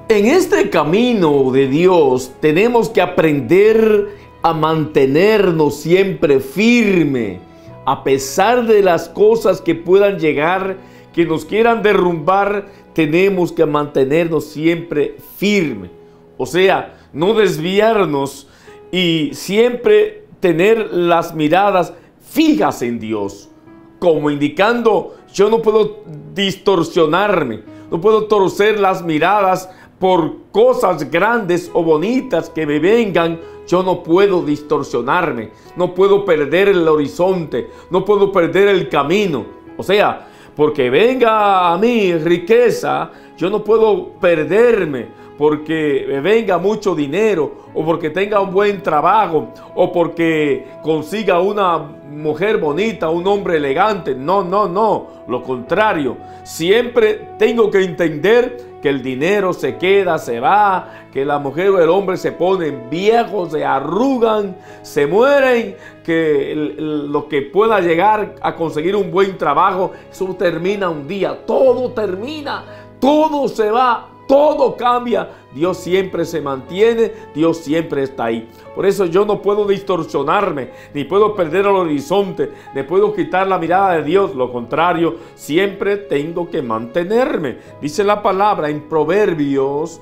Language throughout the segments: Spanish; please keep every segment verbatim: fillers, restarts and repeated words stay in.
En este camino de Dios tenemos que aprender a mantenernos siempre firme, a pesar de las cosas que puedan llegar, que nos quieran derrumbar, tenemos que mantenernos siempre firme. O sea, no desviarnos y siempre tener las miradas fijas en Dios, como indicando, yo no puedo distorsionarme, no puedo torcer las miradas por cosas grandes o bonitas que me vengan. Yo no puedo distorsionarme, no puedo perder el horizonte, no puedo perder el camino. O sea, porque venga a mí riqueza, yo no puedo perderme. Porque me venga mucho dinero, o porque tenga un buen trabajo, o porque consiga una mujer bonita, un hombre elegante. No, no, no. Lo contrario. Siempre tengo que entender que el dinero se queda, se va, que la mujer o el hombre se ponen viejos, se arrugan, se mueren, que el, el, lo que pueda llegar a conseguir un buen trabajo, eso termina un día. Todo termina, todo se va. Todo cambia, Dios siempre se mantiene, Dios siempre está ahí. Por eso yo no puedo distorsionarme, ni puedo perder el horizonte, ni puedo quitar la mirada de Dios. Lo contrario, siempre tengo que mantenerme. Dice la palabra en Proverbios,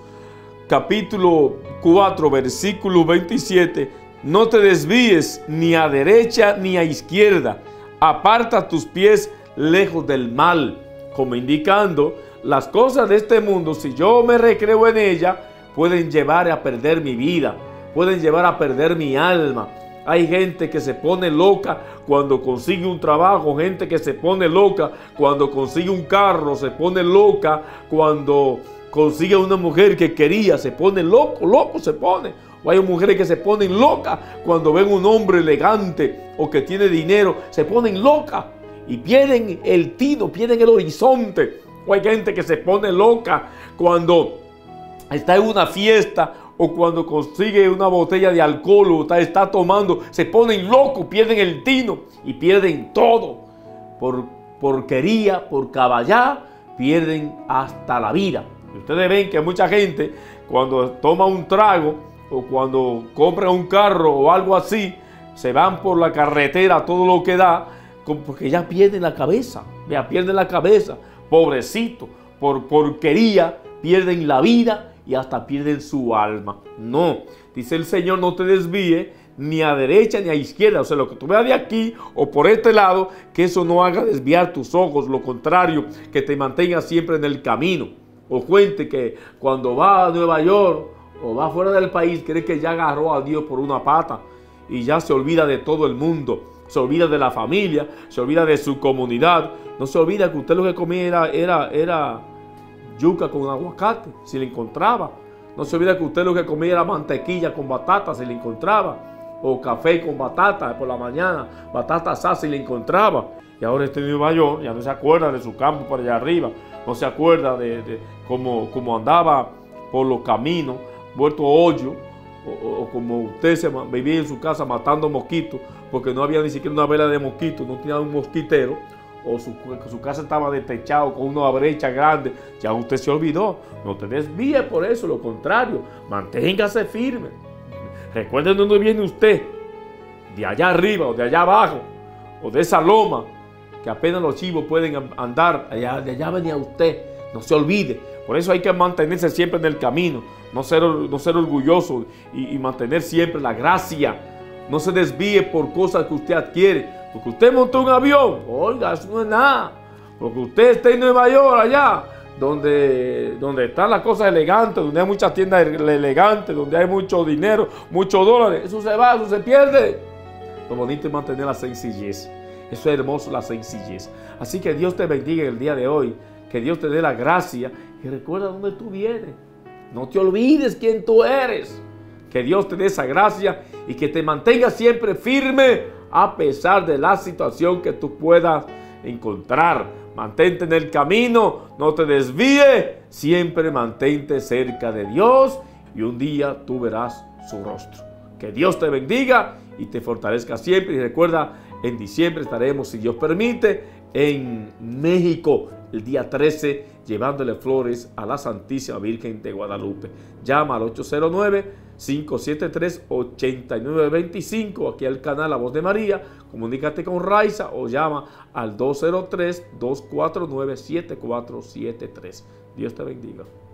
capítulo cuatro, versículo veintisiete. No te desvíes ni a derecha ni a izquierda, aparta tus pies lejos del mal. Como indicando, las cosas de este mundo, si yo me recreo en ella, pueden llevar a perder mi vida, pueden llevar a perder mi alma. Hay gente que se pone loca cuando consigue un trabajo, gente que se pone loca cuando consigue un carro, se pone loca cuando consigue una mujer que quería, se pone loco, loco se pone. O hay mujeres que se ponen locas cuando ven un hombre elegante o que tiene dinero, se ponen locas y pierden el tino, pierden el horizonte. O hay gente que se pone loca cuando está en una fiesta o cuando consigue una botella de alcohol o está, está tomando, se ponen locos, pierden el tino y pierden todo. Por porquería, por caballá, pierden hasta la vida. Y ustedes ven que mucha gente cuando toma un trago o cuando compra un carro o algo así, se van por la carretera todo lo que da, porque ya pierden la cabeza, ya pierden la cabeza. Pobrecito, por porquería, pierden la vida y hasta pierden su alma. No, dice el Señor, no te desvíe ni a derecha ni a izquierda. O sea, lo que tú veas de aquí o por este lado, que eso no haga desviar tus ojos. Lo contrario, que te mantenga siempre en el camino. O cuente que cuando va a Nueva York o va fuera del país, cree que ya agarró a Dios por una pata y ya se olvida de todo el mundo. Se olvida de la familia, se olvida de su comunidad. No se olvida que usted lo que comía era, era, era yuca con aguacate, si le encontraba. No se olvida que usted lo que comía era mantequilla con batata, si le encontraba. O café con batata por la mañana, batata asada, si le encontraba. Y ahora está en Nueva York, ya no se acuerda de su campo por allá arriba. No se acuerda de, de cómo, cómo andaba por los caminos, vuelto hoyo. O, o como usted se vivía en su casa matando mosquitos, porque no había ni siquiera una vela de mosquitos, no tenía un mosquitero, o su, su casa estaba destechado con una brecha grande, ya usted se olvidó. No te desvíe por eso, lo contrario, manténgase firme. Recuerden dónde viene usted, de allá arriba o de allá abajo, o de esa loma, que apenas los chivos pueden andar, allá, de allá venía usted, no se olvide. Por eso hay que mantenerse siempre en el camino, no ser, no ser orgulloso y, y mantener siempre la gracia. No se desvíe por cosas que usted adquiere. Porque usted montó un avión, oiga, eso no es nada. Porque usted está en Nueva York, allá, donde, donde están las cosas elegantes, donde hay muchas tiendas elegantes, donde hay mucho dinero, muchos dólares. Eso se va, eso se pierde. Lo bonito es mantener la sencillez. Eso es hermoso, la sencillez. Así que Dios te bendiga el día de hoy. Que Dios te dé la gracia y recuerda dónde tú vienes. No te olvides quién tú eres. Que Dios te dé esa gracia y que te mantenga siempre firme a pesar de la situación que tú puedas encontrar. Mantente en el camino, no te desvíe, siempre mantente cerca de Dios y un día tú verás su rostro. Que Dios te bendiga y te fortalezca siempre. Y recuerda, en diciembre estaremos, si Dios permite, en México, el día trece, llevándole flores a la Santísima Virgen de Guadalupe. Llama al ocho cero nueve, cinco siete tres, ocho nueve dos cinco, aquí al canal La Voz de María. Comunícate con Raiza o llama al dos cero tres, dos cuatro nueve, siete cuatro siete tres. Dios te bendiga.